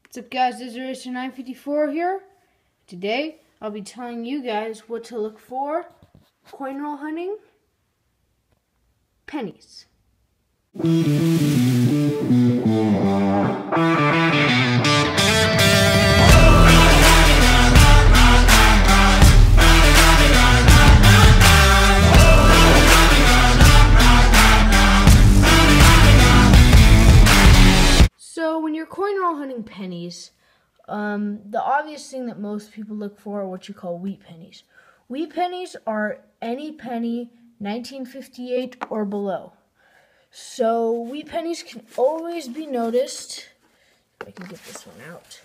What's up, guys? This is Racer 954 here. Today I'll be telling you guys what to look for coin roll hunting pennies. So when you're coin roll hunting pennies, the obvious thing that most people look for are what you call wheat pennies. Wheat pennies are any penny 1958 or below. So wheat pennies can always be noticed. If I can get this one out.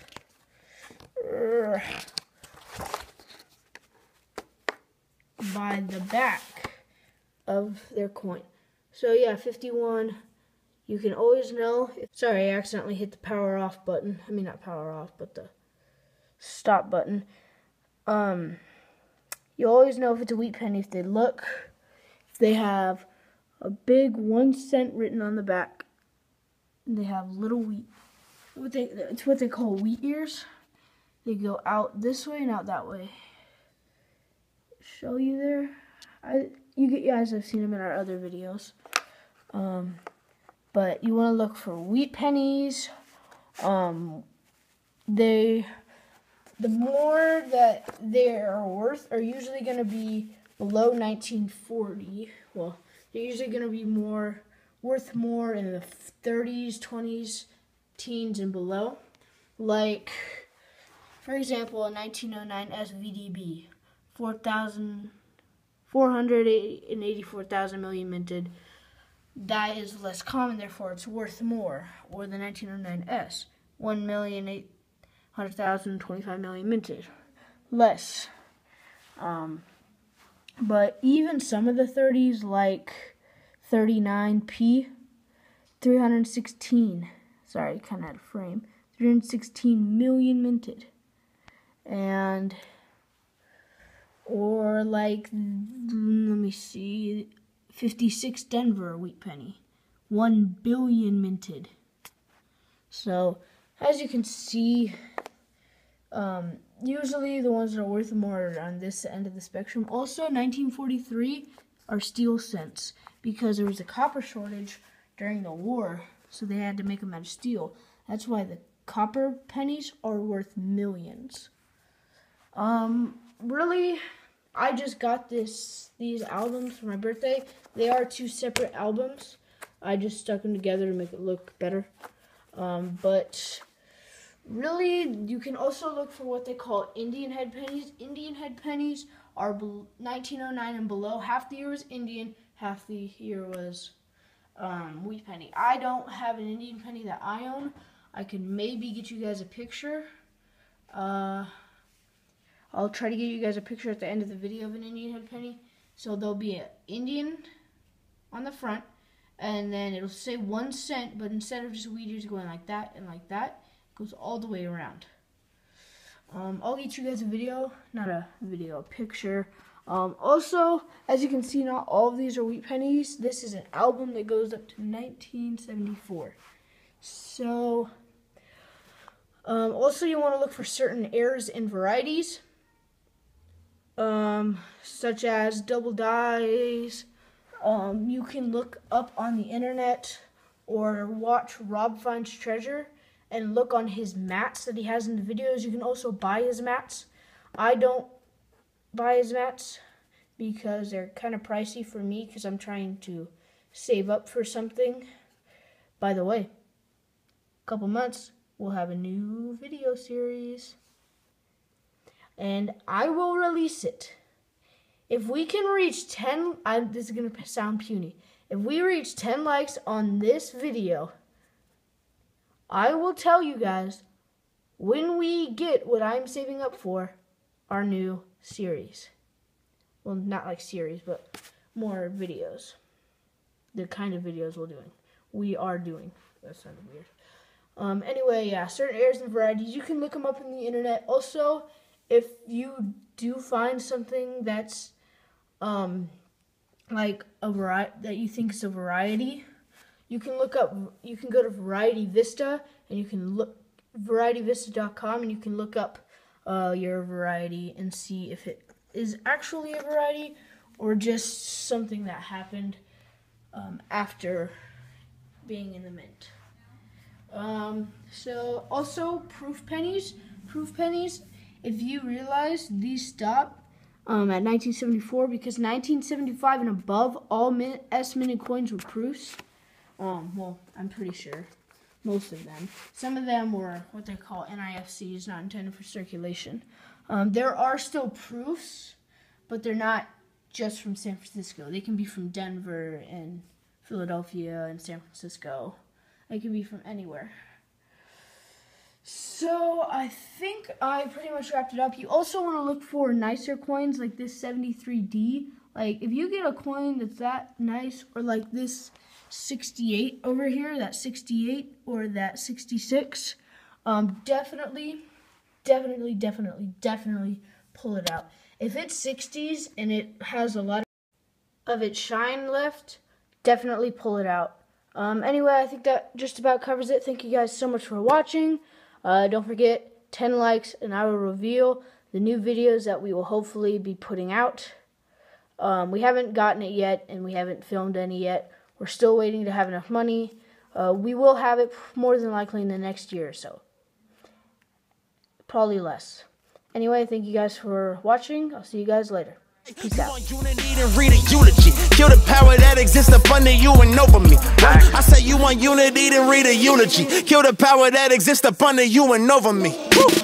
By the back of their coin. So yeah, 51. You can always know. Sorry, I accidentally hit the power off button. I mean, not power off, but the stop button. You always know if it's a wheat penny if they have a big 1 cent written on the back. And they have little wheat. It's what they call wheat ears. They go out this way and out that way. Show you there. You guys have seen them in our other videos. But you want to look for wheat pennies. The more that they are worth are usually going to be below 1940. Well, they're usually going to be worth more in the 30s, 20s, teens, and below. Like, for example, a 1909 SVDB, 484,000 million minted. That is less common, therefore it's worth more. Or the 1909S, 1,800,025 million minted, less. But even some of the 30s, like 39P, 316. Sorry, kind of out of frame. 316 million minted, or like, let me see. 56 Denver wheat penny, 1 billion minted. So, as you can see, usually the ones that are worth more are on this end of the spectrum. Also, 1943 are steel cents because there was a copper shortage during the war, so they had to make them out of steel. That's why the copper pennies are worth millions. Really, I just got these albums for my birthday. They are 2 separate albums. I just stuck them together to make it look better. But really, you can also look for what they call Indian head pennies. Indian head pennies are 1909 and below. Half the year was Indian, half the year was wheat penny. I don't have an Indian penny that I own. I can maybe get you guys a picture. I'll try to get you guys a picture at the end of the video of an Indian head penny. So there'll be an Indian on the front, and then it'll say 1 cent, but instead of just wheat ears going like that and like that, it goes all the way around. I'll get you guys a picture. Also, as you can see, not all of these are wheat pennies. This is an album that goes up to 1974. So, also you want to look for certain errors and varieties. Such as double dies. You can look up on the internet or watch Rob Finds Treasure and look on his mats that he has in the videos. You can also buy his mats. I don't buy his mats because they're kind of pricey for me because I'm trying to save up for something. By the way, a couple months we'll have a new video series. And I will release it. If we can reach 10, this is going to sound puny. If we reach 10 likes on this video, I will tell you guys when we get what I'm saving up for, our new series. Well, not like series, but more videos. The kind of videos we are doing. That sounded weird. Anyway, yeah, certain errors and varieties, you can look them up on the internet. Also, if you do find something that's like a variety that you think is a variety, you can go to Variety Vista and you can look varietyvista.com, and you can look up your variety and see if it is actually a variety or just something that happened after being in the mint. So also proof pennies. Proof pennies, if you realize these stop at 1974, because 1975 and above, all S-minted coins were proofs. Well, I'm pretty sure. Most of them. Some of them were what they call NIFCs, not intended for circulation. There are still proofs, but they're not just from San Francisco. They can be from Denver and Philadelphia and San Francisco. They can be from anywhere. So I think I pretty much wrapped it up. You also want to look for nicer coins like this 73D. Like if you get a coin that's that nice, or like this 68 over here, that 68 or that 66, definitely pull it out. If it's 60s and it has a lot of its shine left, definitely pull it out. Anyway, I think that just about covers it. Thank you guys so much for watching. Don't forget, 10 likes and I will reveal the new videos that we will hopefully be putting out. We haven't gotten it yet, and we haven't filmed any yet. We're still waiting to have enough money. We will have it more than likely in the next year or so. Probably less. Anyway, thank you guys for watching. I'll see you guys later. Peace out. Unity and read a eulogy. Kill the power that exists up under you and over me. I say you want unity, then read a eulogy. Kill the power that exists up under you and over me. Woo.